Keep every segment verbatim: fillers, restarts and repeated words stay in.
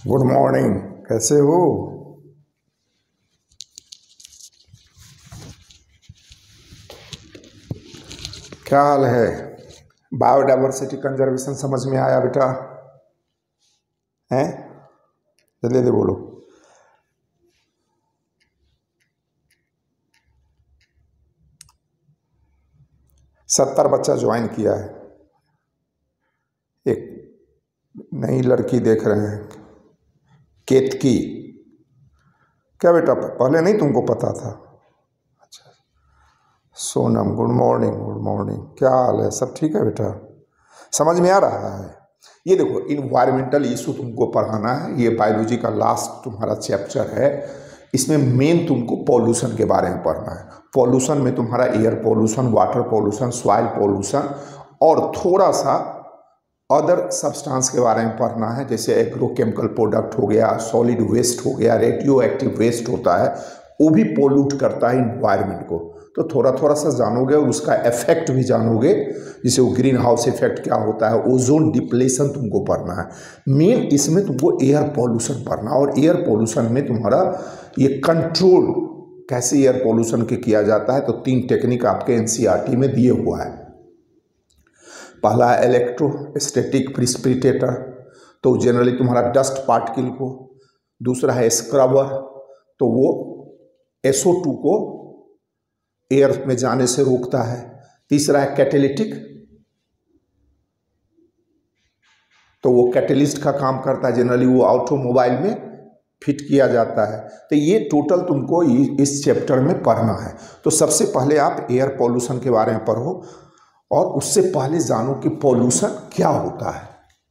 Good morning. कैसे हो? क्या हाल है? बायोडाइवर्सिटी कंजर्वेशन समझ में आया बेटा? हैं? जल्दी जल्दी बोलो। सत्तर बच्चा ज्वाइन किया है। एक नई लड़की देख रहे हैं, केतकी। क्या बेटा पहले नहीं तुमको पता था? अच्छा। Sonam, good morning. Good morning. क्या हाल है? सब ठीक है बेटा? समझ में आ रहा है? ये देखो, इन्वायरमेंटल इशू तुमको पढ़ाना है। ये बायोलॉजी का लास्ट तुम्हारा चैप्टर है। इसमें मेन तुमको पॉल्यूशन के बारे में पढ़ना है। पॉल्यूशन में तुम्हारा air pollution, water pollution, soil pollution और थोड़ा सा अदर सब्सटेंस के बारे में पढ़ना है, जैसे एग्रोकेमिकल प्रोडक्ट हो गया, सॉलिड वेस्ट हो गया, रेडियो एक्टिव वेस्ट होता है, वो भी पोल्यूट करता है इन्वायरमेंट को। तो थोड़ा थोड़ा सा जानोगे और उसका इफेक्ट भी जानोगे, जैसे वो ग्रीन हाउस इफेक्ट क्या होता है, ओजोन डिप्लेशन तुमको पढ़ना है। मेन इसमें तुमको एयर पॉल्यूशन पढ़ना, और एयर पॉल्यूशन में तुम्हारा ये कंट्रोल कैसे एयर पॉल्यूशन के किया जाता है। तो तीन टेक्निक आपके एनसीईआरटी में दिए हुआ है। पहला है इलेक्ट्रोस्टैटिक प्रिसिपिटेटर, तो जनरली तुम्हारा डस्ट पार्टिकल को। दूसरा है स्क्रबर, तो वो एस ओ टू को एयर में जाने से रोकता है। तीसरा है कैटेलिटिक, तो वो कैटेलिस्ट का काम करता है, जनरली वो ऑटोमोबाइल में फिट किया जाता है। तो ये टोटल तुमको इस चैप्टर में पढ़ना है। तो सबसे पहले आप एयर पॉल्यूशन के बारे में पढ़ो, और उससे पहले जानो कि पॉल्यूशन क्या होता है।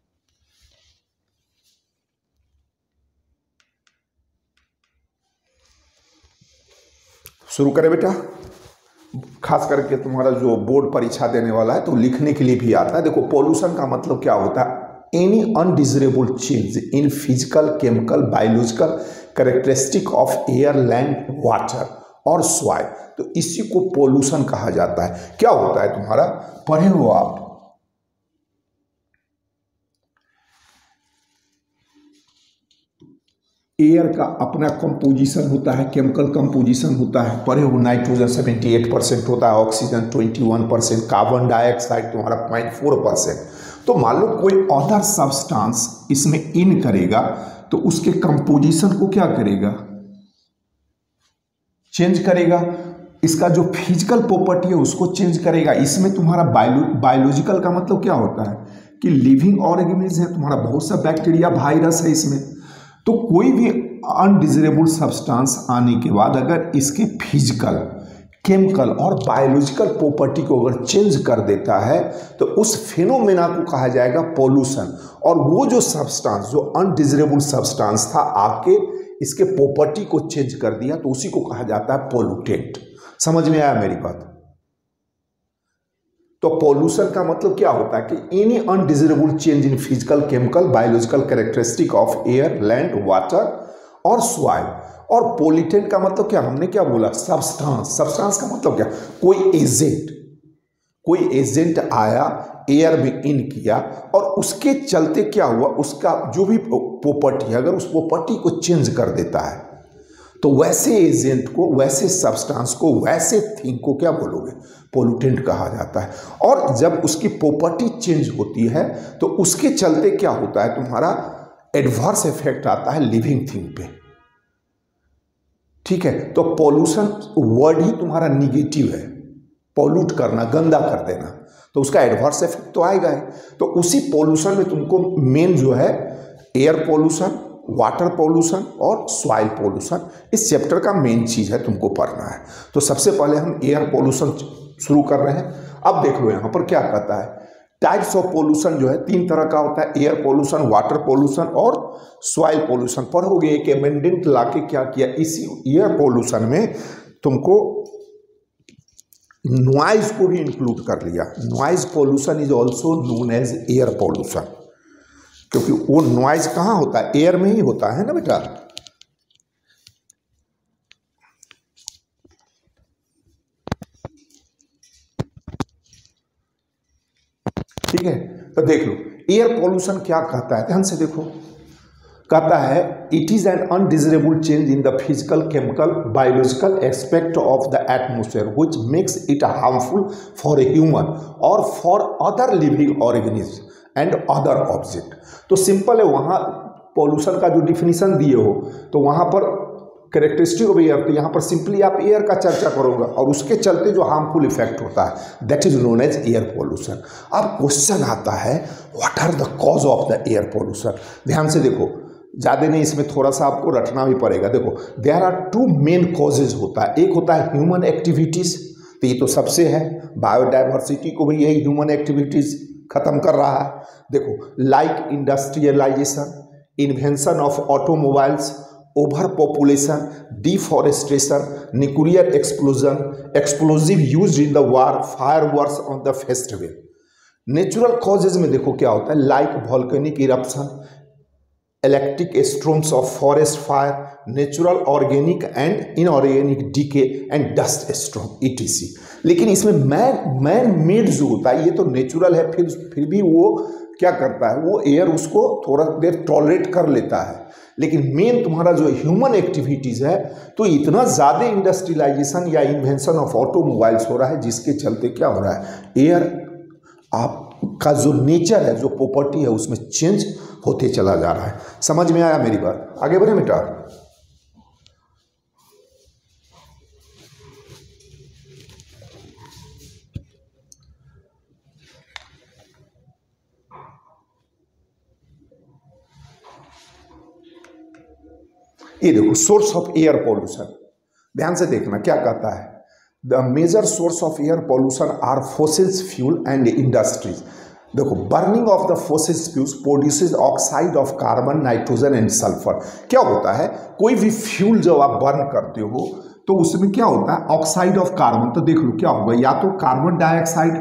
शुरू करें बेटा? खास करके तुम्हारा जो बोर्ड परीक्षा देने वाला है तो लिखने के लिए भी आता है। देखो, पॉल्यूशन का मतलब क्या होता है? Any undesirable change in physical, chemical, biological characteristic of air, land, water और सॉइल। तो इसी को पॉल्यूशन कहा जाता है। क्या होता है तुम्हारा? पढ़े हो आप? एयर का अपना कंपोजिशन होता है, केमिकल कंपोजिशन होता है, पढ़े हो? नाइट्रोजन अठहत्तर परसेंट होता है, ऑक्सीजन इक्कीस परसेंट, कार्बन डाइऑक्साइड तुम्हारा ज़ीरो पॉइंट फोर परसेंट। तो मान लो कोई अदर सब्सटेंस इसमें इन करेगा, तो उसके कंपोजिशन को क्या करेगा? चेंज करेगा। इसका जो फिजिकल प्रॉपर्टी है उसको चेंज करेगा। इसमें तुम्हारा बायो बायोलॉजिकल का मतलब क्या होता है कि लिविंग ऑर्गेनिज्म है, तुम्हारा बहुत सा बैक्टीरिया, वायरस है इसमें। तो कोई भी अनडिजायरेबल सब्सटेंस आने के बाद अगर इसके फिजिकल, केमिकल और बायोलॉजिकल प्रॉपर्टी को अगर चेंज कर देता है, तो उस फिनोमेना को कहा जाएगा पॉल्यूशन। और वो जो सब्सटेंस, जो अनडिजायरेबल सब्सटेंस था, आके इसके प्रॉपर्टी को चेंज कर दिया, तो उसी को कहा जाता है पॉल्यूटेंट। समझ में आया मेरी बात? तो पॉल्यूशन का मतलब क्या होता है कि any undesirable change in physical, chemical, biological characteristic of air, land, water और सॉइल। और पॉल्यूटेंट का मतलब क्या? हमने क्या बोला? सब्सटेंस। सब्सटेंस का मतलब क्या? कोई एजेंट, कोई एजेंट आया, एयर में इन किया, और उसके चलते क्या हुआ, उसका जो भी प्रॉपर्टी है, अगर उस प्रॉपर्टी को चेंज कर देता है, तो वैसे एजेंट को, वैसे सब्सटेंस को, वैसे थिंग को क्या बोलोगे? पॉल्यूटेंट कहा जाता है। और जब उसकी प्रॉपर्टी चेंज होती है, तो उसके चलते क्या होता है? तुम्हारा एडवर्स इफेक्ट आता है लिविंग थिंग पे। ठीक है? तो पॉल्यूशन वर्ड ही तुम्हारा निगेटिव है, पॉल्यूट करना, गंदा कर देना, तो उसका एडवर्स इफेक्ट तो आएगा ही। तो उसी पॉल्यूशन में तुमको मेन जो है एयर पॉल्यूशन, वाटर पॉल्यूशन और सॉइल पॉल्यूशन, इस चैप्टर का मेन चीज है, तुमको पढ़ना है। तो सबसे पहले हम एयर पॉल्यूशन शुरू कर रहे हैं। अब देख लो यहाँ पर क्या कहता है। टाइप्स ऑफ पॉल्यूशन जो है तीन तरह का होता है, एयर पॉल्यूशन, वाटर पॉल्यूशन और सॉइल पॉल्यूशन। पढ़ोगे एक अमेंडमेंट लाके क्या किया, इसी एयर पॉल्यूशन में तुमको नॉइज को भी इंक्लूड कर लिया। Noise pollution is also known as air pollution, क्योंकि वो नॉइज कहाँ होता है? एयर में ही होता है ना बेटा। ठीक है? तो देख लो एयर पॉल्यूशन क्या कहता है, ध्यान से देखो। कहता है it is an undesirable change in the physical chemical biological aspect of the atmosphere which makes it harmful for a human और for other living organism and other object. तो सिंपल है, वहाँ पॉल्यूशन का जो डिफिनीशन दिए हो तो वहाँ पर कैरेक्टरिस्टिक ऑफ एयर, तो यहाँ पर सिंपली आप एयर का चर्चा करोगे और उसके चलते जो हार्मफुल इफेक्ट होता है that is known as air pollution. अब क्वेश्चन आता है what are the cause of the air pollution. ध्यान से देखो, ज़्यादा नहीं, इसमें थोड़ा सा आपको रटना भी पड़ेगा। देखो there are two main causes होता है, एक होता है ह्यूमन एक्टिविटीज़, तो ये तो सबसे है, बायोडाइवर्सिटी को भी यही ह्यूमन एक्टिविटीज़ खत्म कर रहा है। देखो like industrialisation, invention of automobiles, over population, deforestation, nuclear explosion, explosive used in the war, fireworks on the festival. Natural causes में देखो क्या होता है, like volcanic eruption, electric storms of forest fire, natural organic and inorganic decay and dust storm etc. लेकिन इसमें man man made जो होता है ये तो नेचुरल है, फिर फिर भी वो क्या करता है, वो एयर उसको थोड़ा देर टॉलरेट कर लेता है। लेकिन मेन तुम्हारा जो ह्यूमन एक्टिविटीज़ है तो इतना ज़्यादा इंडस्ट्रियलाइजेशन या इन्वेंशन ऑफ ऑटोमोबाइल्स हो रहा है जिसके चलते क्या हो रहा है, एयर आपका जो नेचर है, जो प्रॉपर्टी है उसमें चेंज होते चला जा रहा है। समझ में आया मेरी बात? आगे बढ़े बेटा। ये देखो सोर्स ऑफ एयर पॉल्यूशन, ध्यान से देखना क्या कहता है, the major source of air pollution are fossils fuel and industries. देखो burning of the fossils fuels produces oxide of carbon, nitrogen and sulphur. क्या होता है, कोई भी फ्यूल जब आप बर्न करते हो तो उसमें क्या होता है, ऑक्साइड ऑफ कार्बन। तो देख लो क्या होगा, या तो कार्बन डाइऑक्साइड,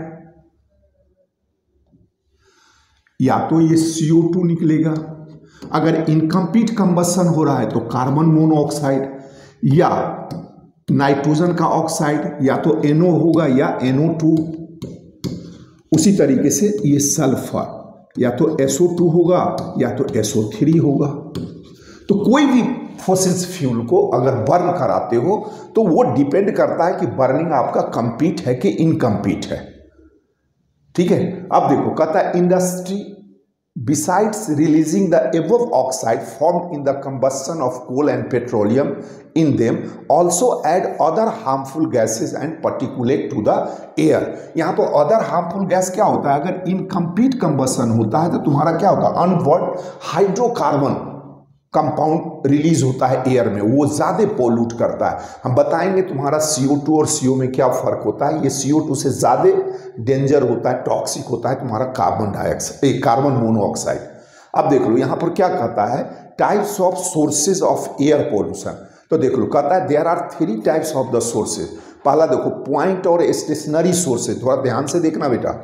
या तो ये सी ओ टू निकलेगा, अगर इनकम्प्लीट कंबशन हो रहा है तो कार्बन मोनोऑक्साइड, या नाइट्रोजन का ऑक्साइड, या तो एन ओ होगा या एन ओ टू। उसी तरीके से ये सल्फर, या तो एस ओ टू होगा या तो एस ओ थ्री होगा। तो कोई भी फॉसिल्स फ्यूल को अगर बर्न कराते हो तो वो डिपेंड करता है कि बर्निंग आपका कंप्लीट है कि इनकम्प्लीट है। ठीक है, अब देखो कहता है industry besides releasing the above oxide formed in the combustion of coal and petroleum in them also add other harmful gases and particulate to the air। यहाँ पर other harmful gas क्या होता है, अगर incomplete combustion होता है तो तुम्हारा क्या होता है, अनबर्न्ड हाइड्रोकार्बन कंपाउंड रिलीज होता है एयर में, वो ज़्यादा पोल्यूट करता है। हम बताएंगे तुम्हारा सी ओ टू और सी ओ में क्या फ़र्क होता है। ये सी ओ टू से ज़्यादा डेंजर होता है, टॉक्सिक होता है तुम्हारा कार्बन डाइऑक्साइड, कार्बन मोनोऑक्साइड। अब देख लो यहाँ पर क्या कहता है, types of sources of air pollution. तो देख लो कहता है there are three types of the sources. पहला देखो पॉइंट और स्टेशनरी सोर्सेज, थोड़ा ध्यान से देखना बेटा।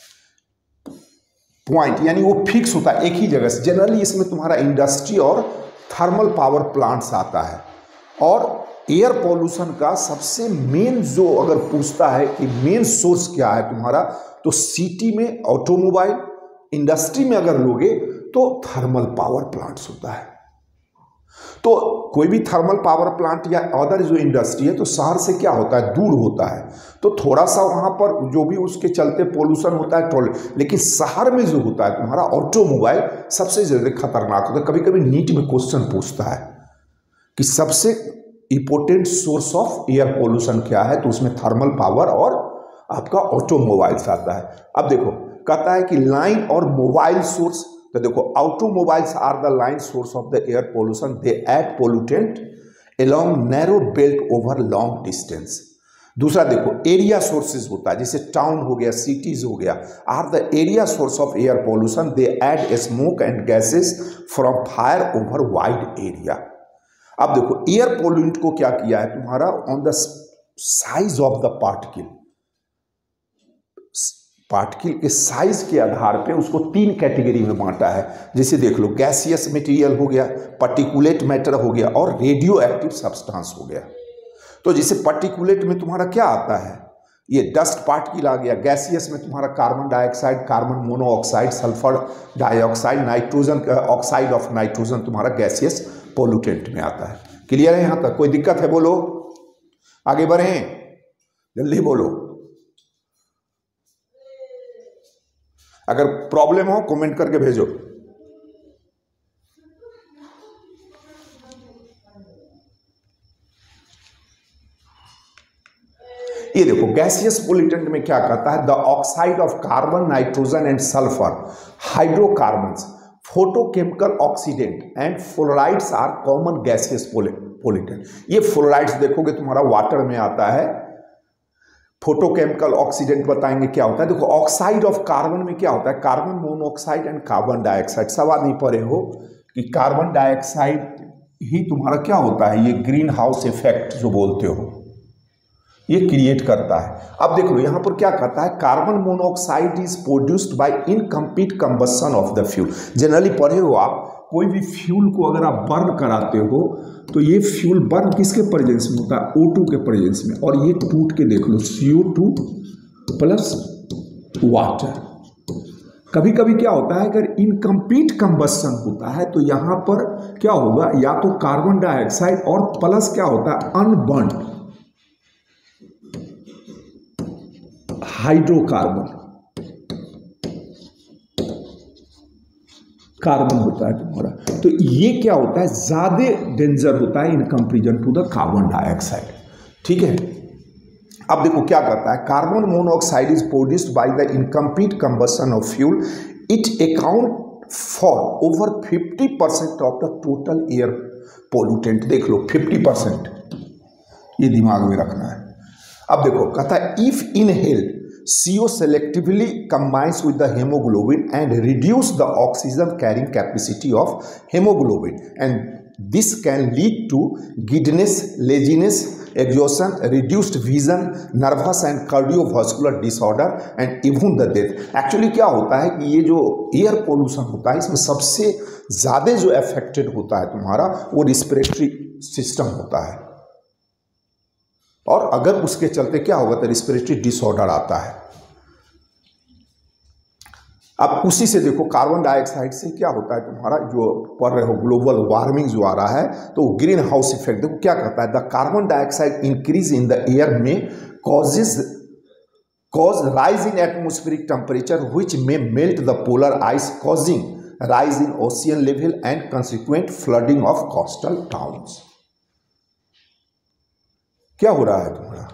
पॉइंट यानी वो फिक्स होता है एक ही जगह से, जनरली इसमें तुम्हारा इंडस्ट्री और थर्मल पावर प्लांट्स आता है। और एयर पॉल्यूशन का सबसे मेन जो अगर पूछता है कि मेन सोर्स क्या है तुम्हारा, तो सिटी में ऑटोमोबाइल, इंडस्ट्री में अगर लोगे तो थर्मल पावर प्लांट्स होता है। तो कोई भी थर्मल पावर प्लांट या अदर जो इंडस्ट्री है तो शहर से क्या होता है, दूर होता है, तो थोड़ा सा वहाँ पर जो भी उसके चलते पोल्यूशन होता है टोल। लेकिन शहर में जो होता है तुम्हारा ऑटोमोबाइल सबसे ज़्यादा खतरनाक होता है। कभी कभी नीट में क्वेश्चन पूछता है कि सबसे important source of air pollution क्या है, तो उसमें थर्मल पावर और आपका ऑटोमोबाइल्स आता है। अब देखो कहता है कि लाइन और मोबाइल सोर्स। तो देखो automobiles are the line source of the air pollution, they add pollutant along narrow belt over long distance. दूसरा देखो एरिया सोर्सेज होता है, जैसे टाउन हो गया, सिटीज हो गया, are the area source of air pollution, they add smoke and gases from fire over wide area. अब देखो एयर पोल्यूट को क्या किया है तुम्हारा, on the size of the particle, particle के साइज के आधार पे उसको तीन कैटेगरी में बांटा है। जैसे देख लो गैसियस मटेरियल हो गया, पार्टिकुलेट मैटर हो गया और रेडियो एक्टिव सब्सटेंस हो गया। तो जैसे पार्टिकुलेट में तुम्हारा क्या आता है, ये डस्ट पार्टिकल आ गया। गैसियस में तुम्हारा carbon dioxide, carbon monoxide, sulphur dioxide, nitrogen oxide of nitrogen तुम्हारा गैसियस पोल्यूटेंट में आता है। क्लियर है? यहां तक कोई दिक्कत है? बोलो, आगे बढ़ें, जल्दी बोलो। अगर प्रॉब्लम हो कमेंट करके भेजो। ये देखो गैसियस पोल्यूटेंट में क्या कहता है, the oxide of carbon, nitrogen and sulphur, hydrocarbons, photochemical oxidant and fluorides are common gaseous pollutant. ये फ्लोराइड्स देखोगे तुम्हारा वाटर में आता है। फोटोकेमिकल ऑक्सीडेंट बताएंगे क्या होता है। देखो ऑक्साइड ऑफ कार्बन में क्या होता है, carbon monoxide and carbon dioxide. सवाल नहीं पढ़े हो कि कार्बन डाइऑक्साइड ही तुम्हारा क्या होता है, ये ग्रीन हाउस इफेक्ट जो बोलते हो, ये क्रिएट करता है। अब देख लो यहां पर क्या कहता है, carbon monoxide is produced by incomplete combustion of the fuel. Generally पढ़े हो आप, कोई भी फ्यूल को अगर आप बर्न कराते हो तो ये फ्यूल बर्न किसके प्रेजेंस में होता है, ओ टू के प्रेजेंस में, और ये टूट के देख लो C O two plus water. कभी कभी क्या होता है, अगर इनकम्प्लीट कंबशन होता है तो यहां पर क्या होगा, या तो कार्बन डाइऑक्साइड और प्लस क्या होता है अनबर्न्ड हाइड्रोकार्बन कार्बन होता है तुम्हारा। तो ये क्या होता है, ज्यादा डेंजर होता है in comparison to the carbon dioxide. ठीक है, अब देखो क्या करता है, carbon monoxide is produced by the incomplete combustion of fuel. It account for over fifty percent of the total air pollutant. देख लो फिफ्टी परसेंट, ये दिमाग में रखना है। अब देखो कहता है, if inhaled C O selectively combines with the hemoglobin and reduce the oxygen carrying capacity of hemoglobin, and this can lead to giddiness, laziness, exhaustion, reduced vision, nervous and cardiovascular disorder and even the death। Actually क्या होता है कि ये जो air pollution होता है इसमें सबसे ज़्यादा जो अफेक्टेड होता है तुम्हारा वो रिस्पिरेटरी सिस्टम होता है, और अगर उसके चलते क्या होगा तो रिस्पिरेटरी डिसऑर्डर आता है। अब उसी से देखो कार्बन डाइऑक्साइड से क्या होता है तुम्हारा, जो पढ़ रहे हो ग्लोबल वार्मिंग जो आ रहा है, तो ग्रीन हाउस इफेक्ट देखो क्या करता है, the carbon dioxide increase in the air में causes cause rise in atmospheric temperature which may melt the polar ice causing rise in ocean level and consequent flooding of coastal towns. क्या हो रहा है तुम्हारा,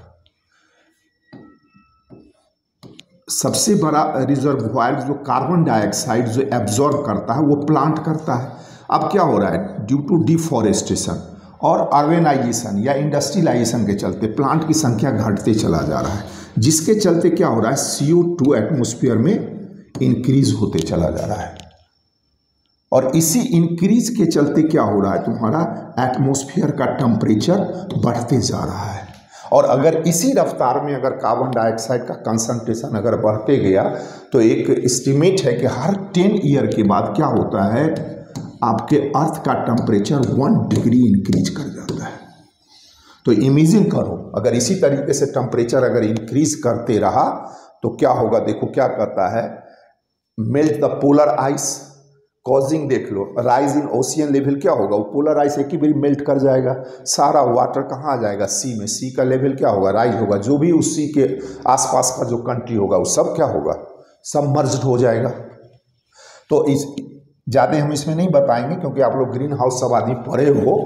सबसे बड़ा रिजर्वोयर जो carbon dioxide जो एब्जॉर्ब करता है वो प्लांट करता है। अब क्या हो रहा है, ड्यू टू डिफॉरेस्टेशन और अर्बेनाइजेशन या इंडस्ट्रियलाइजेशन के चलते प्लांट की संख्या घटते चला जा रहा है, जिसके चलते क्या हो रहा है, सी ओ टू एटमोस्फियर में इंक्रीज होते चला जा रहा है, और इसी इंक्रीज के चलते क्या हो रहा है तुम्हारा, एटमॉस्फेयर का टेम्परेचर बढ़ते जा रहा है। और अगर इसी रफ्तार में अगर कार्बन डाइऑक्साइड का कंसंट्रेशन अगर बढ़ते गया तो एक एस्टिमेट है कि हर टेन ईयर के बाद क्या होता है, आपके अर्थ का टेम्परेचर वन डिग्री इंक्रीज कर जाता है। तो इमेजिन करो अगर इसी तरीके से टेम्परेचर अगर इंक्रीज करते रहा तो क्या होगा। देखो क्या कहता है, melt the polar ice causing, देख लो राइज इन ओशियन लेवल, क्या होगा, वो पोलर आइस एक ही बार मेल्ट कर जाएगा, सारा वाटर कहाँ आ जाएगा, सी में, सी का लेवल क्या होगा, राइज होगा, जो भी उस सी के आसपास का जो कंट्री होगा वो सब क्या होगा, सबमर्ज्ड हो जाएगा। तो इस ज़्यादा हम इसमें नहीं बताएंगे क्योंकि आप लोग ग्रीन हाउस सब आदमी पढ़े हो।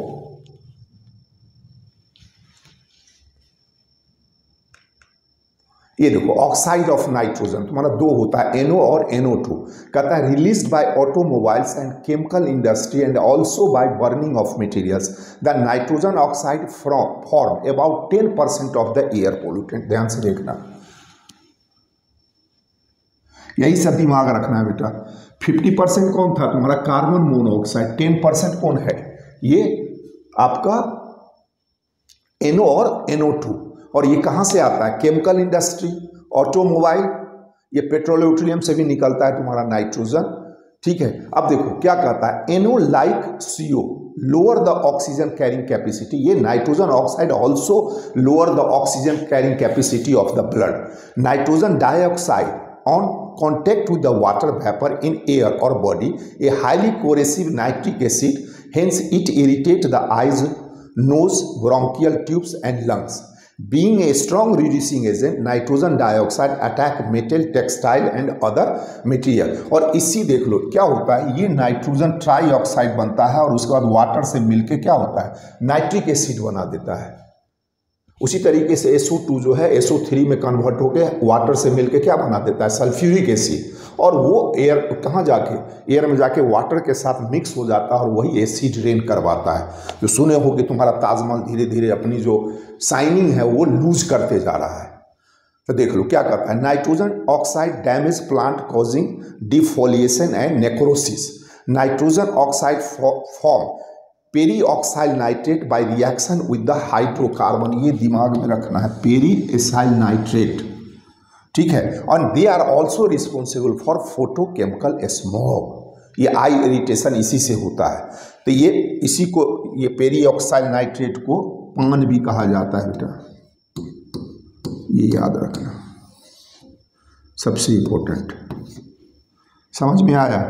ये देखो ऑक्साइड ऑफ नाइट्रोजन तुम्हारा दो होता है, एन ओ और एन ओ टू। कहता है released by automobiles and chemical industry and also by burning of materials, the nitrogen oxide from form about ten percent of the air pollutant. ध्यान से देखना, यही सब दिमाग रखना है बेटा। फिफ्टी परसेंट कौन था तुम्हारा, कार्बन मोनोऑक्साइड, टेन परसेंट कौन है, ये आपका एन ओ और एन ओ टू। और ये कहाँ से आता है, केमिकल इंडस्ट्री, ऑटोमोबाइल, ये पेट्रोलियम से भी निकलता है तुम्हारा नाइट्रोजन, ठीक है। अब देखो क्या कहता है, NO like CO lower the oxygen carrying capacity, ये nitrogen oxide also lower the oxygen carrying capacity of the blood. Nitrogen dioxide on contact with the water vapor in air or body, a highly corrosive nitric acid, hence it irritates the eyes, nose, bronchial tubes and lungs. Being a strong reducing agent, nitrogen dioxide attack metal, textile and other material। और इसी देख लो क्या होता है, ये nitrogen trioxide बनता है और उसके बाद वाटर से मिलके क्या होता है, नाइट्रिक एसिड बना देता है। उसी तरीके से एस ओ टू जो है एस ओ थ्री में कन्वर्ट होकर वाटर से मिलके क्या बना देता है, सल्फ्यूरिक एसिड, और वो एयर कहाँ जाके, एयर में जाके वाटर के साथ मिक्स हो जाता है और वही एसिड रेन करवाता है। जो सुने हो कि तुम्हारा ताजमहल धीरे धीरे अपनी जो शाइनिंग है वो लूज करते जा रहा है। तो देख लो क्या करता है, nitrogen oxide damage plant causing defoliation and necrosis. Nitrogen oxide form peroxyacyl nitrate by reaction with the hydrocarbon, ये दिमाग में रखना है, पेरी एसाइल नाइट्रेट, ठीक है। और they are also responsible for photochemical smoke, ये आई इरिटेशन इसी से होता है। तो ये इसी को, ये पेरी ऑक्साइल नाइट्रेट को पान भी कहा जाता है बेटा, ये याद रखना, सबसे इंपॉर्टेंट। समझ में आया?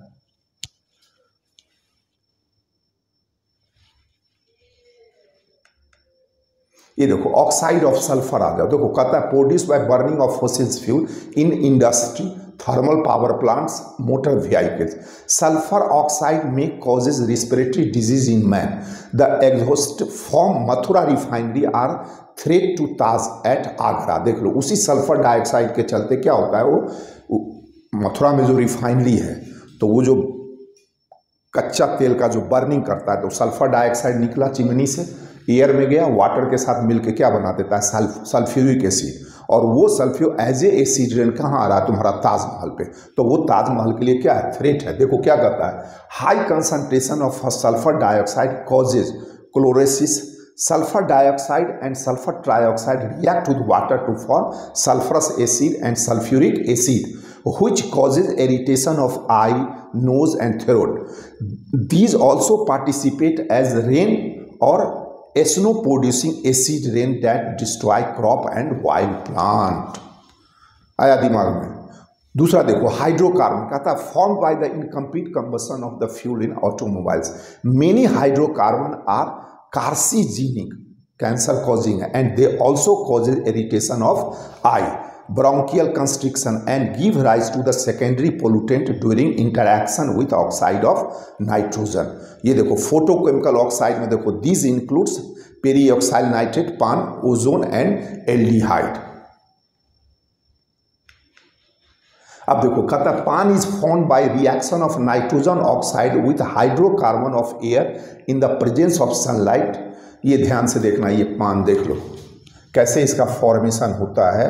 ये देखो ऑक्साइड ऑफ सल्फर आ जाओ, देखो कहता है produce by burning of fossils fuel in industry, thermal power plants, motor vehicles. Sulphur oxide में causes respiratory disease in man. The exhaust from Mathura refinery are threat to Taj at Agra. देख लो उसी sulphur dioxide के चलते क्या होता है, वो मथुरा में जो रिफाइनरी है तो वो जो कच्चा तेल का जो बर्निंग करता है तो सल्फर डाइऑक्साइड निकला चिमनी से, एयर में गया, वाटर के साथ मिलकर क्या बना देता है, सल्फ सल्फ्यूरिक एसिड, और वो sulphur as a acid rain कहाँ आ रहा है, तुम्हारा ताजमहल पे। तो वो ताजमहल के लिए क्या है, थ्रेट है। देखो क्या करता है, high concentration of sulphur dioxide causes chlorosis. Sulphur dioxide and sulphur trioxide react with water to form sulphurous acid and sulphuric acid which causes irritation of eye, nose and throat. These also participate as rain or snow producing acid rain that destroy crop and wild plant। आया दिमाग में? दूसरा देखो hydrocarbon, कहता है form by the incomplete combustion of the fuel in automobiles. Many hydrocarbon are carcinogenic, cancer causing, and they also causes irritation of eye, bronchial constriction and give rise to the secondary pollutant during interaction with oxide of nitrogen। ये देखो photochemical oxide में देखो this includes peroxyacyl nitrate, PAN, ozone and aldehyde. अब देखो कहता है PAN is formed by reaction of nitrogen oxide with hydrocarbon of air in the presence of sunlight. ये ध्यान से देखना, ये पान देख लो कैसे इसका फॉर्मेशन होता है।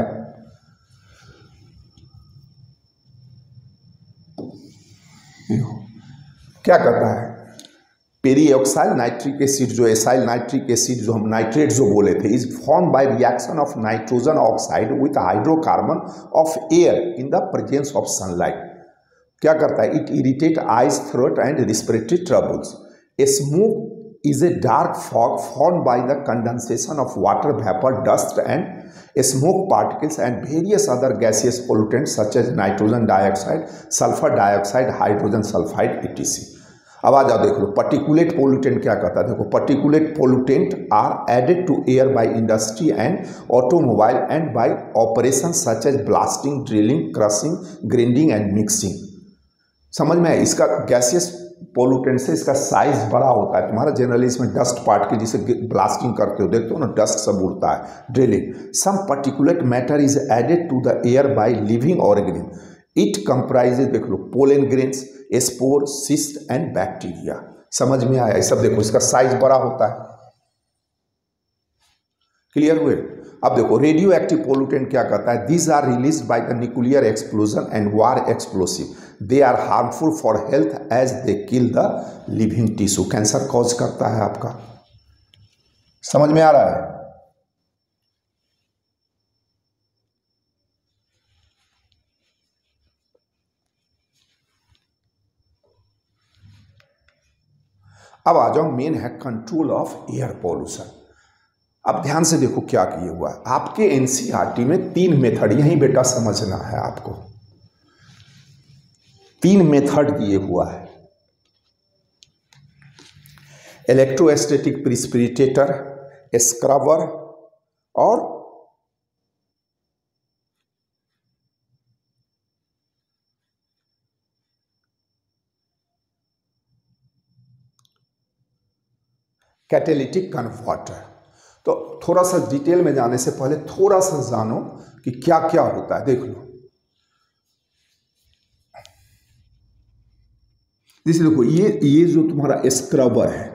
क्या करता है, पेरीऑक्साइल नाइट्रिक एसिड जो एसाइल नाइट्रिक एसिड जो हम नाइट्रेट जो बोले थे, is form by reaction of nitrogen oxide with hydrocarbon of air in the presence of sunlight. क्या करता है, it irritate eyes, throat and respiratory troubles. Smoke is a dark fog formed by the condensation of water vapor, dust and smoke particles and various other gaseous pollutants such as nitrogen dioxide, sulfur dioxide, hydrogen sulfide et cetera। अब आ जाओ देख लो particulate pollutant क्या करता है। देखो particulate pollutant are added to air by industry and automobile and by operation such as blasting, drilling, crushing, grinding and mixing. समझ में है? इसका गैसियस पोल्यूटेंट से इसका साइज बड़ा होता है। तुम्हारा जनरली इसमें डस्ट पार्ट के जिसे ब्लास्टिंग करते हो देखते हो ना, डस्ट सब उड़ता है, drilling. Some particulate matter is added to the air by living organism. It comprises देख लो pollen grains, spore, cyst and bacteria. समझ में आया? सब देखो इसका साइज बड़ा होता है। क्लियर हुए? अब देखो रेडियो एक्टिव पोल्यूटेंट क्या कहता है, these are release by the nuclear explosion and war explosive. They are harmful for health as they kill the living tissue. Cancer cause करता है आपका। समझ में आ रहा है? अब आ जाओ, मेन है कंट्रोल ऑफ एयर पॉल्यूशन। अब ध्यान से देखो क्या किए हुआ है आपके एनसीईआरटी में, तीन मेथड, यही बेटा समझना है आपको, तीन मेथड दिए हुआ है। इलेक्ट्रोस्टैटिक प्रिसिपिटेटर, स्क्रबर और कैटेलिटिक कन्वर्टर। तो थोड़ा सा डिटेल में जाने से पहले थोड़ा सा जानो कि क्या क्या होता है। देख लो, जैसे देखो ये ये जो तुम्हारा स्क्रबर है,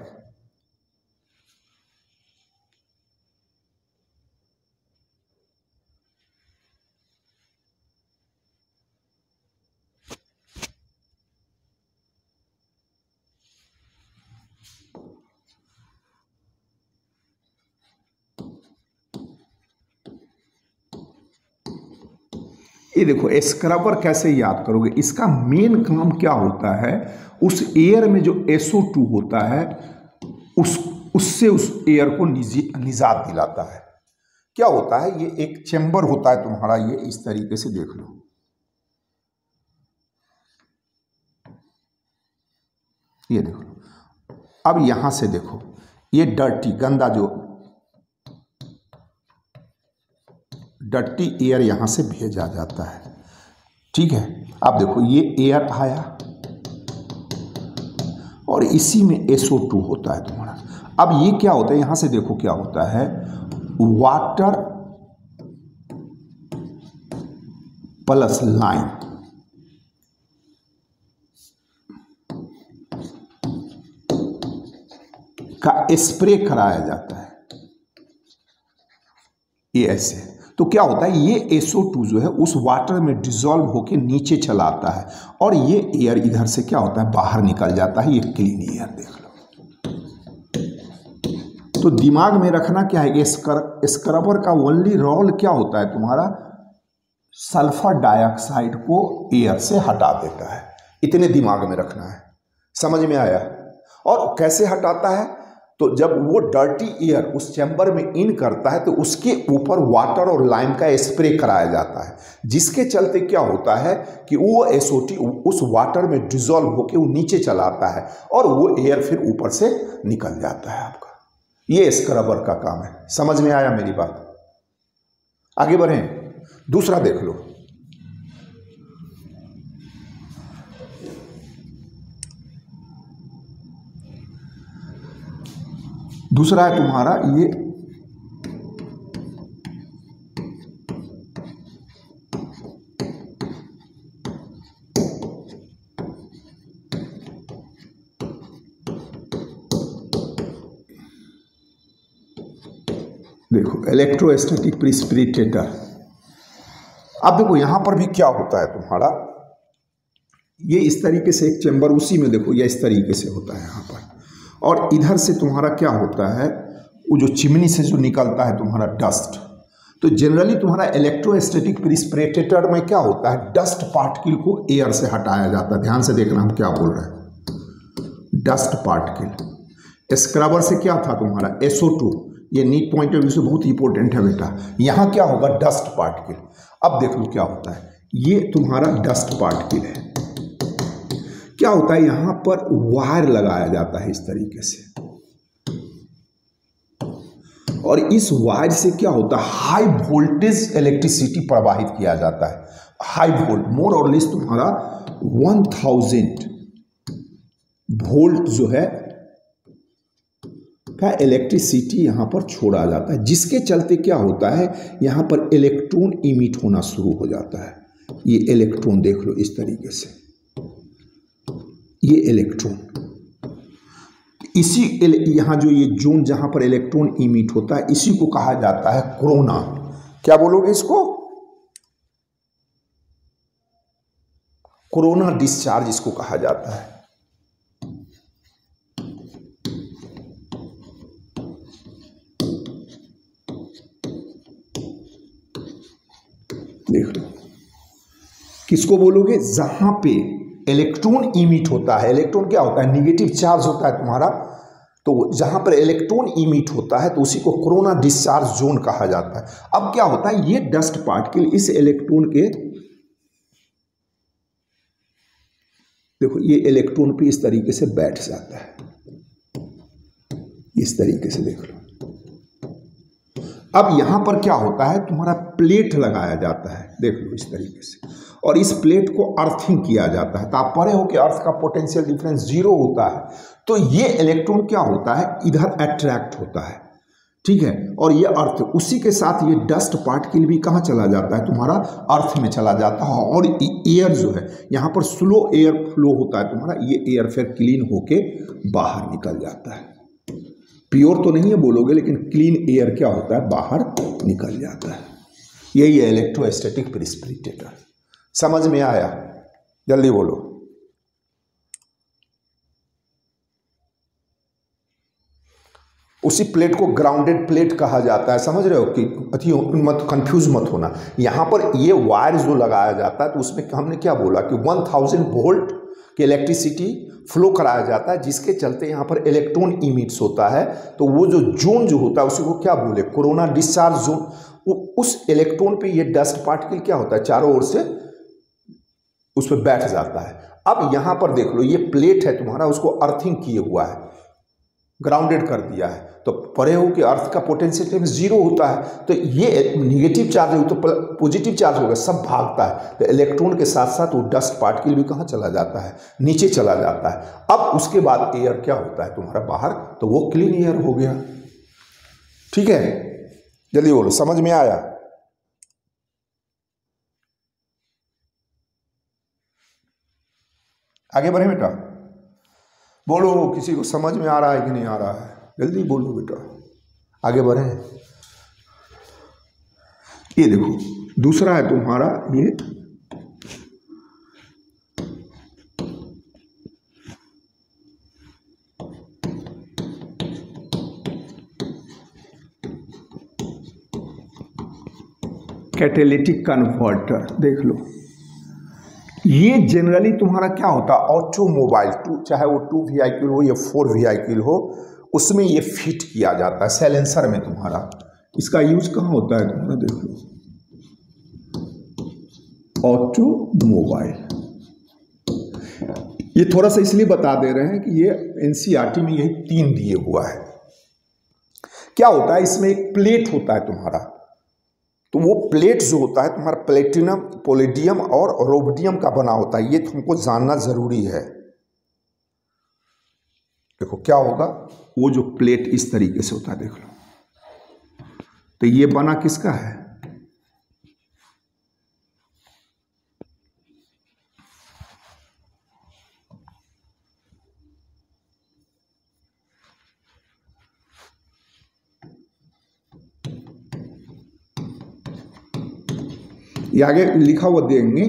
ये देखो स्क्रबर कैसे याद करोगे, इसका मेन काम क्या होता है, उस एयर में जो एस ओ टू होता है उस उससे उस एयर को निजात दिलाता है। क्या होता है, ये एक चेंबर होता है तुम्हारा, ये इस तरीके से देख लो, ये देखो। अब यहां से देखो, ये डर्टी गंदा जो डर्टी एयर यहां से भेजा जाता है, ठीक है। अब देखो ये एयर आया और इसी में एस ओ टू होता है तुम्हारा। अब ये क्या होता है, यहां से देखो क्या होता है, वाटर प्लस लाइम का स्प्रे कराया जाता है, ये ऐसे। तो क्या होता है, ये एस ओ टू जो है उस वाटर में डिसॉल्व होकर नीचे चला आता है और ये एयर इधर से क्या होता है, बाहर निकल जाता है। ये क्लीन एयर देख लो। तो दिमाग में रखना क्या है, स्कर, स्क्रबर का ओनली रोल क्या होता है तुम्हारा, सल्फर डाइऑक्साइड को एयर से हटा देता है। इतने दिमाग में रखना है, समझ में आया। और कैसे हटाता है, तो जब वो डर्टी एयर उस चैम्बर में इन करता है तो उसके ऊपर वाटर और लाइम का स्प्रे कराया जाता है, जिसके चलते क्या होता है कि वो एस ओ टी उस वाटर में डिसॉल्व होकर वो नीचे चला आता है और वो एयर फिर ऊपर से निकल जाता है आपका। ये स्क्रबर का काम है। समझ में आया मेरी बात। आगे बढ़ें, दूसरा देख लो। दूसरा है तुम्हारा ये देखो इलेक्ट्रोस्टैटिक प्रिसिपिटेटर। अब देखो यहां पर भी क्या होता है तुम्हारा, ये इस तरीके से एक चैम्बर, उसी में देखो ये इस तरीके से होता है यहां पर, और इधर से तुम्हारा क्या होता है, वो जो चिमनी से जो निकलता है तुम्हारा डस्ट। तो जनरली तुम्हारा इलेक्ट्रोस्टैटिक प्रिसिपिटेटर में क्या होता है, डस्ट पार्टिकल को एयर से हटाया जाता है। ध्यान से देखना हम क्या बोल रहे हैं, डस्ट पार्टिकल। स्क्रबर से क्या था तुम्हारा, एस ओ टू। ये नीट पॉइंट ऑफ व्यू से बहुत इंपॉर्टेंट है बेटा। यहां क्या होगा, डस्ट पार्टिकल। अब देख लो क्या होता है, ये तुम्हारा डस्ट पार्टिकल है। क्या होता है, यहां पर वायर लगाया जाता है इस तरीके से, और इस वायर से क्या होता है, हाई वोल्टेज इलेक्ट्रिसिटी प्रवाहित किया जाता है। हाई वोल्ट, मोर और लेस तुम्हारा वन थाउजेंड वोल्ट जो है का इलेक्ट्रिसिटी यहां पर छोड़ा जाता है, जिसके चलते क्या होता है, यहां पर इलेक्ट्रॉन इमिट होना शुरू हो जाता है। ये इलेक्ट्रॉन देख लो इस तरीके से, ये इलेक्ट्रॉन, इसी यहां जो ये जोन जहां पर इलेक्ट्रॉन इमिट होता है, इसी को कहा जाता है कोरोना। क्या बोलोगे इसको, कोरोना डिस्चार्ज इसको कहा जाता है। देख लो, किसको बोलोगे, जहां पे इलेक्ट्रॉन इमिट होता है। इलेक्ट्रॉन क्या होता है, निगेटिव चार्ज होता है तुम्हारा, तो जहां पर इलेक्ट्रॉन इमिट होता है तो उसी को कोरोना डिस्चार्ज जोन कहा जाता है। अब क्या होता है, ये डस्ट पार्टिकल इस इलेक्ट्रॉन के, देखो ये इलेक्ट्रॉन पे इस तरीके से बैठ जाता है, इस तरीके से देख लो। अब यहां पर क्या होता है, तुम्हारा प्लेट लगाया जाता है, देख लो इस तरीके से, और इस प्लेट को अर्थिंग किया जाता है। तो आप पढ़े हो कि अर्थ का पोटेंशियल डिफरेंस जीरो होता है, तो ये इलेक्ट्रॉन क्या होता है, इधर अट्रैक्ट होता है, ठीक है, और ये अर्थ, उसी के साथ ये डस्ट पार्टिकल भी कहाँ चला जाता है, तुम्हारा अर्थ में चला जाता है। और एयर जो है यहाँ पर स्लो एयर फ्लो होता है तुम्हारा, ये एयर फिर क्लीन होके बाहर निकल जाता है। प्योर तो नहीं है बोलोगे, लेकिन क्लीन एयर क्या होता है, बाहर निकल जाता है। यही है इलेक्ट्रोस्टैटिक प्रिसिपिटेटर। समझ में आया? जल्दी बोलो। उसी प्लेट को ग्राउंडेड प्लेट कहा जाता है, समझ रहे हो कि अति मत कंफ्यूज मत होना। यहाँ पर ये वायर जो लगाया जाता है तो उसमें हमने क्या बोला कि वन थाउजेंड वोल्ट की इलेक्ट्रिसिटी फ्लो कराया जाता है, जिसके चलते यहाँ पर इलेक्ट्रॉन इमिट्स होता है। तो वो जो जोन जो होता है उसी को क्या बोले, कोरोना डिस्चार्ज जोन। उस इलेक्ट्रॉन पे ये डस्ट पार्टिकल क्या होता है, चारों ओर से उस पर बैठ जाता है। अब यहाँ पर देख लो, ये प्लेट है तुम्हारा, उसको अर्थिंग किए हुआ है, ग्राउंडेड कर दिया है। तो पढ़े हो कि अर्थ का पोटेंशियल जीरो होता है, तो ये निगेटिव चार्ज है तो पॉजिटिव चार्ज होगा, सब भागता है। तो इलेक्ट्रॉन के साथ साथ वो डस्ट पार्टिकल भी कहाँ चला जाता है, नीचे चला जाता है। अब उसके बाद एयर क्या होता है तुम्हारा बाहर, तो वो क्लीन एयर हो गया। ठीक है, जल्दी बोलो, समझ में आया? आगे बढ़े बेटा, बोलो किसी को समझ में आ रहा है कि नहीं आ रहा है, जल्दी बोलो बेटा, आगे बढ़े। ये देखो दूसरा है तुम्हारा ये कैटेलिटिक कन्वर्टर, देख लो। ये जनरली तुम्हारा क्या होता है, ऑटोमोबाइल, टू चाहे वो टू व्हीकल हो या फोर व्हीकल हो, उसमें ये फिट किया जाता है साइलेंसर में तुम्हारा। इसका यूज कहाँ होता है तुम्हारा, देख लो, ऑटोमोबाइल। ये थोड़ा सा इसलिए बता दे रहे हैं कि ये एनसीईआरटी में यही तीन दिए हुआ है। क्या होता है, इसमें एक प्लेट होता है तुम्हारा, तो वो प्लेट जो होता है तुम्हारा प्लेटिनम, पोलेडियम और रोडियम का बना होता है। ये तुमको जानना जरूरी है। देखो क्या होगा, वो जो प्लेट इस तरीके से होता है, देख लो। तो ये बना किसका है, ये आगे लिखा हुआ देंगे।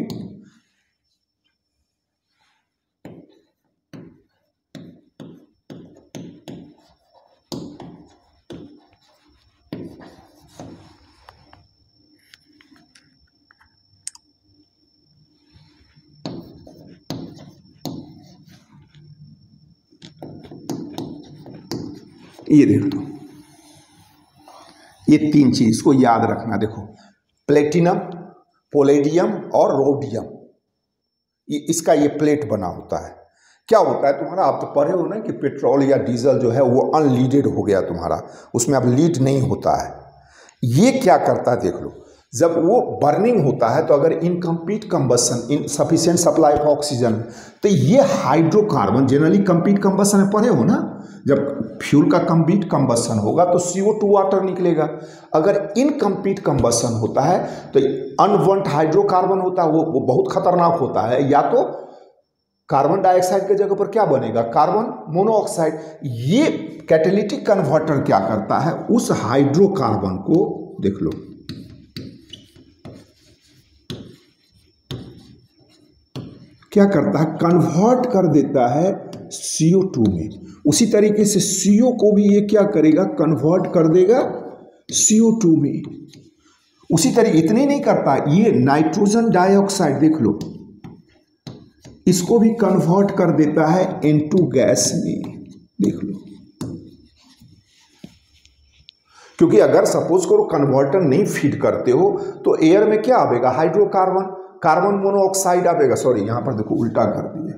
ये देख लो, ये तीन चीज को याद रखना। देखो प्लेटिनम, पोलेडियम और रोडियम, ये इसका ये प्लेट बना होता है। क्या होता है तुम्हारा, आप तो पढ़े हो ना कि पेट्रोल या डीजल जो है वो अनलीडेड हो गया तुम्हारा, उसमें अब लीड नहीं होता है। ये क्या करता है, देख लो, जब वो बर्निंग होता है तो अगर incomplete combustion, insufficient supply of oxygen, तो ये हाइड्रोकार्बन, जनरली कंप्लीट कंबशन में पढ़े हो ना, जब फ्यूल का कंप्लीट कंबशन होगा तो सी ओ टू वाटर निकलेगा। अगर इनकम्प्लीट कंबशन होता है तो अनवांट हाइड्रोकार्बन होता है, वो वो बहुत खतरनाक होता है। या तो कार्बन डाइऑक्साइड की जगह पर क्या बनेगा, कार्बन मोनोऑक्साइड। ये कैटेलिटिक कन्वर्टर क्या करता है, उस हाइड्रोकार्बन को देख लो, क्या करता है, कन्वर्ट कर देता है सी ओ टू में। उसी तरीके से सी ओ को भी ये क्या करेगा, कन्वर्ट कर देगा सी ओ टू में। उसी तरीके, इतने नहीं करता, ये नाइट्रोजन डाइऑक्साइड देख लो, इसको भी कन्वर्ट कर देता है एन टू गैस में, देख लो। क्योंकि अगर सपोज करो कन्वर्टर नहीं फीड करते हो तो एयर में क्या आएगा, हाइड्रोकार्बन, कार्बन मोनोऑक्साइड आएगा। सॉरी यहां पर देखो उल्टा कर दिए,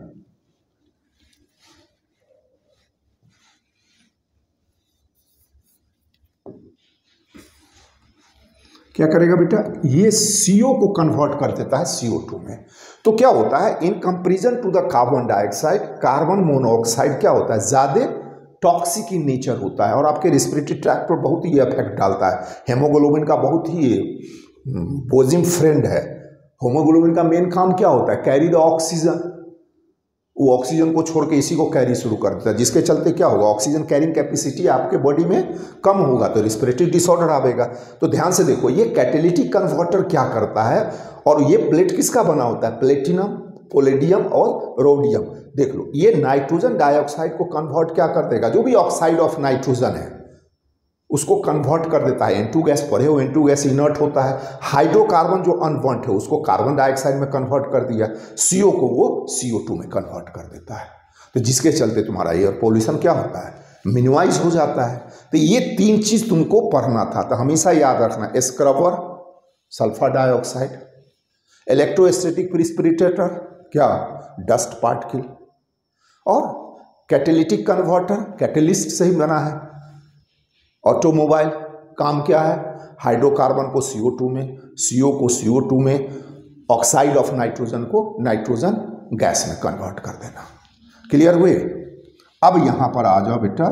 क्या करेगा बेटा, ये सीओ को कन्वर्ट कर देता है सीओ टू में। तो क्या होता है, in comparison to the carbon dioxide, carbon monoxide क्या होता है, ज्यादा टॉक्सिक इन नेचर होता है और आपके रेस्पिरेटरी ट्रैक्ट पर बहुत ही इफेक्ट डालता है। हेमोग्लोबिन का बहुत ही बोजिम फ्रेंड है। हेमोग्लोबिन का मेन काम क्या होता है, कैरी द ऑक्सीजन, वो ऑक्सीजन को छोड़ के इसी को कैरी शुरू कर देता है, जिसके चलते क्या होगा, ऑक्सीजन कैरिंग कैपेसिटी आपके बॉडी में कम होगा तो रेस्पिरेटरी डिसऑर्डर आएगा। तो ध्यान से देखो, ये कैटेलिटिक कन्वर्टर क्या करता है, और ये प्लेट किसका बना होता है, प्लेटिनम, पोलेडियम और रोडियम। देख लो, ये नाइट्रोजन डाइऑक्साइड को कन्वर्ट क्या कर देगा, जो भी ऑक्साइड ऑफ नाइट्रोजन है उसको कन्वर्ट कर देता है। एन टू गैस पढ़े हो, एन टू गैस इनर्ट होता है। हाइड्रोकार्बन जो अनवांट है उसको कार्बन डाइऑक्साइड में कन्वर्ट कर दिया, सीओ को वो सी ओ टू में कन्वर्ट कर देता है। तो जिसके चलते तुम्हारा एयर पोल्यूशन क्या होता है, मिनिमाइज हो जाता है। तो ये तीन चीज तुमको पढ़ना था, तो हमेशा याद रखना, scrubber sulphur dioxide, electrostatic precipitator क्या, डस्ट पार्टिकल, और कैटेलिटिक कन्वर्टर कैटेलिस्ट से ही बना है। ऑटोमोबाइल काम क्या है, हाइड्रोकार्बन को सी ओ टू में, सीओ को सी ओ टू में, ऑक्साइड ऑफ नाइट्रोजन को नाइट्रोजन गैस में कन्वर्ट कर देना। क्लियर हुए। अब यहां पर आ जाओ बेटा,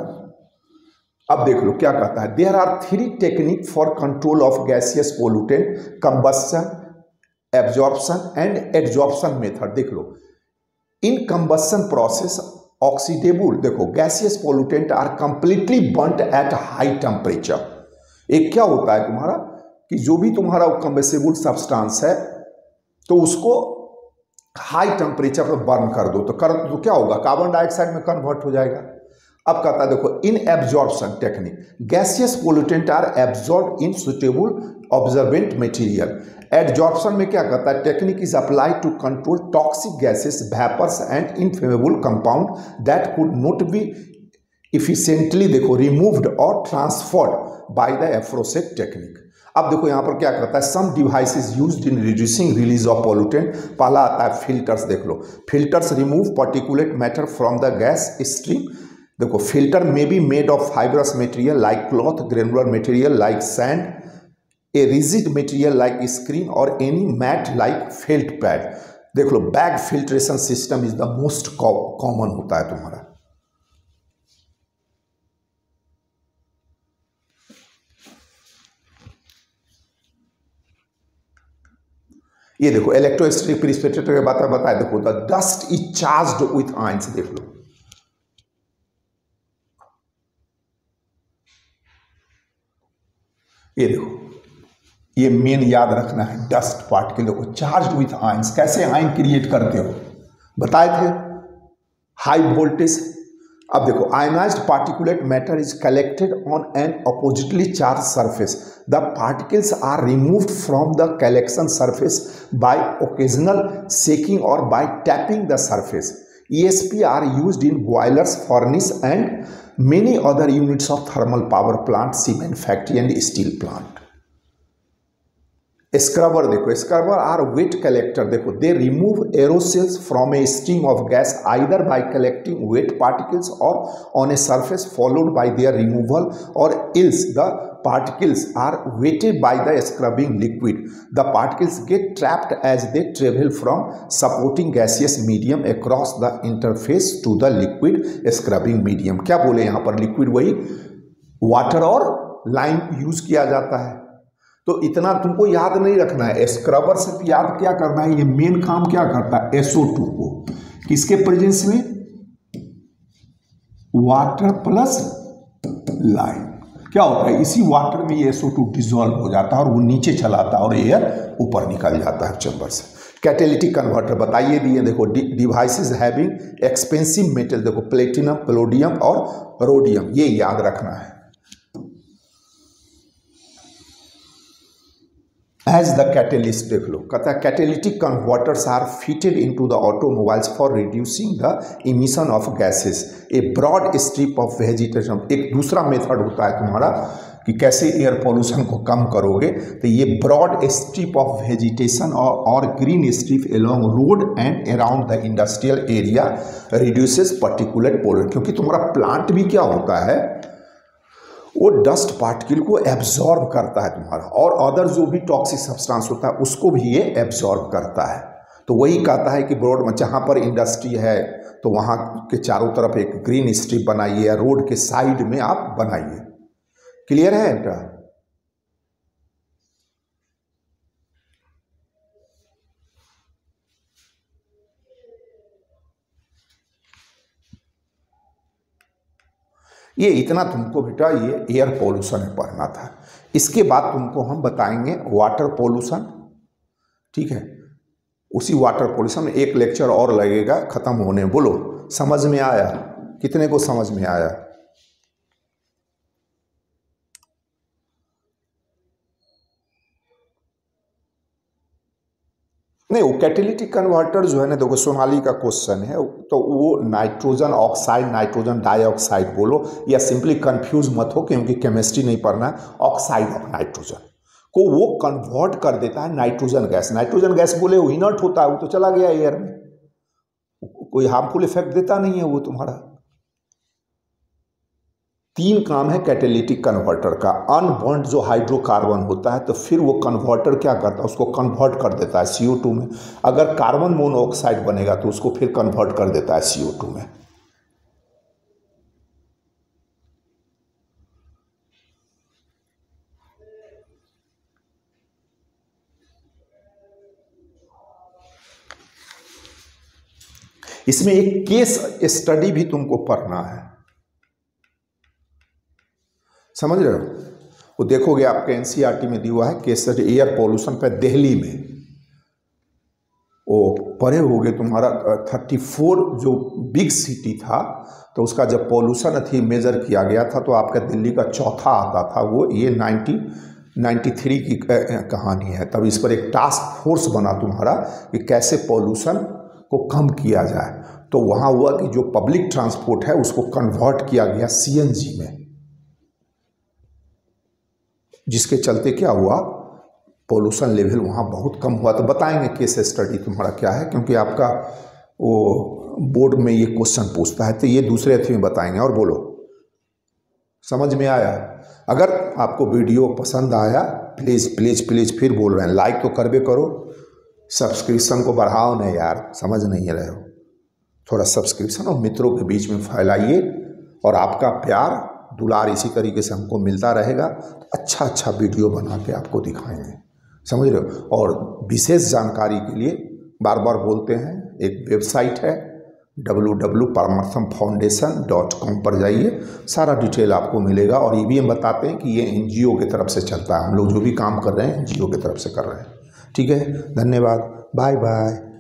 अब देख लो क्या कहता है, there are three technique for control of gaseous pollutant, combustion, absorption and adsorption method. देख लो, इन कंबस्शन प्रोसेस ऑक्सीडेबल, देखो gaseous pollutant are completely burnt at high temperature. एक क्या होता है तुम्हारा कि जो भी तुम्हारा कंबस्टेबल सब्सटेंस है तो उसको हाई टेम्परेचर पर बर्न कर दो, तो कर तो क्या होगा, कार्बन डाइऑक्साइड में कन्वर्ट हो जाएगा। अब कहता है देखो, in absorption technique gaseous pollutant are absorb in suitable observant material. Adsorption में क्या कहता है, technique is apply to control toxic gases, vapours and inflammable compound that could not be efficiently देखो रिमूव्ड और transferred by the aforesaid technique. अब देखो यहाँ पर क्या करता है, some devices used in reducing release of pollutant. पहला आता है फिल्टर्स। देख लो, filters remove particulate matter from the gas stream. देखो, filter may be made of fibrous material like cloth, granular material like sand, a rigid material like screen और any mat like felt pad. देख लो, bag filtration system is the most common होता है तुम्हारा। ये देखो, electrostatic प्रिसिपिटेटर के बात में बताया, देखो the dust is charged with ions. देख लो, ये देखो, ये मेन याद रखना है, डस्ट पार्टिकल देखो चार्ज्ड विथ आयंस। कैसे आयन क्रिएट करते हो बताए थे, हाई वोल्टेज। अब देखो, ionised particulate matter is collected on an oppositely charge surface, the particles are removed from the collection surface by occasional shaking और by tapping the surface. E S P are used in boilers, furnace and many other units of thermal power plant, cement factory and steel plant. Scrubber देखो, scrubber are wet collector. देखो, they remove aerosols from a stream of gas either by collecting wet particles और on a surface followed by their removal और else the particles are weighted by the scrubbing liquid. The particles get trapped as they travel from supporting gaseous medium across the interface to the liquid scrubbing medium. क्या बोले यहाँ पर, liquid वही water और lime use किया जाता है। तो इतना तुमको याद नहीं रखना है, स्क्रबर सिर्फ याद क्या करना है, ये मेन काम क्या करता है, एस ओ टू को किसके प्रेजेंस में, वाटर प्लस लाइम। क्या होता है, इसी वाटर में ये एस ओ टू डिजोल्व हो जाता है और वो नीचे चलाता है और एयर ऊपर निकल जाता है चैम्बर से। कैटेलिटिक कन्वर्टर बताइए दिए, देखो डिवाइसेस हैविंग एक्सपेंसिव मेटल, देखो प्लेटिनम, पैलेडियम और रोडियम, ये याद रखना है। एज द कैटेलिस्ट देख लो, कहता है catalytic converters are fitted into the automobiles for reducing the emission of gases, a broad strip of vegetation. एक दूसरा मेथड होता है तुम्हारा कि कैसे एयर पोल्यूशन को कम करोगे, तो ये ब्रॉड स्ट्रिप ऑफ वेजिटेशन और, और green strip along road and around the industrial area reduces particulate pollution. क्योंकि तुम्हारा प्लांट भी क्या होता है, वो डस्ट पार्टिकल को एब्जॉर्ब करता है तुम्हारा, और अदर जो भी टॉक्सिक सब्सटेंस होता है उसको भी ये एब्जॉर्ब करता है। तो वही कहता है कि ब्रॉड में जहाँ पर इंडस्ट्री है तो वहाँ के चारों तरफ एक ग्रीन स्ट्रिप बनाइए या रोड के साइड में आप बनाइए। क्लियर है बेटा? ये इतना तुमको बेटा ये एयर पोल्यूशन में पढ़ना था। इसके बाद तुमको हम बताएंगे वाटर पोल्यूशन, ठीक है। उसी वाटर पोल्यूशन में एक लेक्चर और लगेगा खत्म होने। बोलो समझ में आया? कितने को समझ में आया? नहीं, वो कैटेलिटिक कन्वर्टर जो है ना, देखो सोनाली का क्वेश्चन है, तो वो नाइट्रोजन ऑक्साइड, नाइट्रोजन डाइऑक्साइड बोलो, या सिंपली कंफ्यूज मत हो क्योंकि केमिस्ट्री नहीं पढ़ना है। ऑक्साइड ऑफ नाइट्रोजन को वो कन्वर्ट कर देता है नाइट्रोजन गैस। नाइट्रोजन गैस बोले वो इनर्ट होता है, वो तो चला गया एयर में, कोई हार्मफुल इफेक्ट देता नहीं है वो तुम्हारा। तीन काम है कैटेलिटिक कन्वर्टर का। अनबॉन्ड जो हाइड्रोकार्बन होता है तो फिर वो कन्वर्टर क्या करता है, उसको कन्वर्ट कर देता है सी ओ टू में। अगर कार्बन मोनोऑक्साइड बनेगा तो उसको फिर कन्वर्ट कर देता है सी ओ टू में। इसमें एक केस स्टडी भी तुमको पढ़ना है, समझ रहे हो? वो देखोगे आपके एनसीईआरटी में दिया हुआ है केस स्टडी एयर पोल्यूशन पे दिल्ली में। वो पढ़े होगे तुम्हारा थर्टी फोर जो बिग सिटी था, तो उसका जब पोल्यूशन थी मेजर किया गया था तो आपका दिल्ली का चौथा आता था। वो ये नाइनटी नाइन्टी थ्री की कहानी है। तब इस पर एक टास्क फोर्स बना तुम्हारा कि कैसे पोल्यूशन को कम किया जाए। तो वहाँ हुआ कि जो पब्लिक ट्रांसपोर्ट है उसको कन्वर्ट किया गया सीएनजी में, जिसके चलते क्या हुआ, पोल्यूशन लेवल वहाँ बहुत कम हुआ। तो बताएंगे केस स्टडी तुम्हारा क्या है, क्योंकि आपका वो बोर्ड में ये क्वेश्चन पूछता है, तो ये दूसरे अथी में बताएंगे। और बोलो समझ में आया? अगर आपको वीडियो पसंद आया प्लीज़ प्लीज़ प्लीज़ फिर बोल रहे हैं लाइक तो करबे करो, सब्सक्रिप्शन को बढ़ाओ नहीं यार, समझ नहीं रहे हो। थोड़ा सब्सक्रिप्शन और मित्रों के बीच में फैलाइए, और आपका प्यार दुलार इसी तरीके से हमको मिलता रहेगा तो अच्छा अच्छा वीडियो बना के आपको दिखाएंगे, समझ रहे हो। और विशेष जानकारी के लिए बार बार बोलते हैं, एक वेबसाइट है W W Paramartham foundation dot com पर जाइए, सारा डिटेल आपको मिलेगा। और ये भी हम बताते हैं कि ये एनजीओ की तरफ से चलता है, हम लोग जो भी काम कर रहे हैं एनजीओ की तरफ से कर रहे हैं। ठीक है, धन्यवाद, बाय बाय।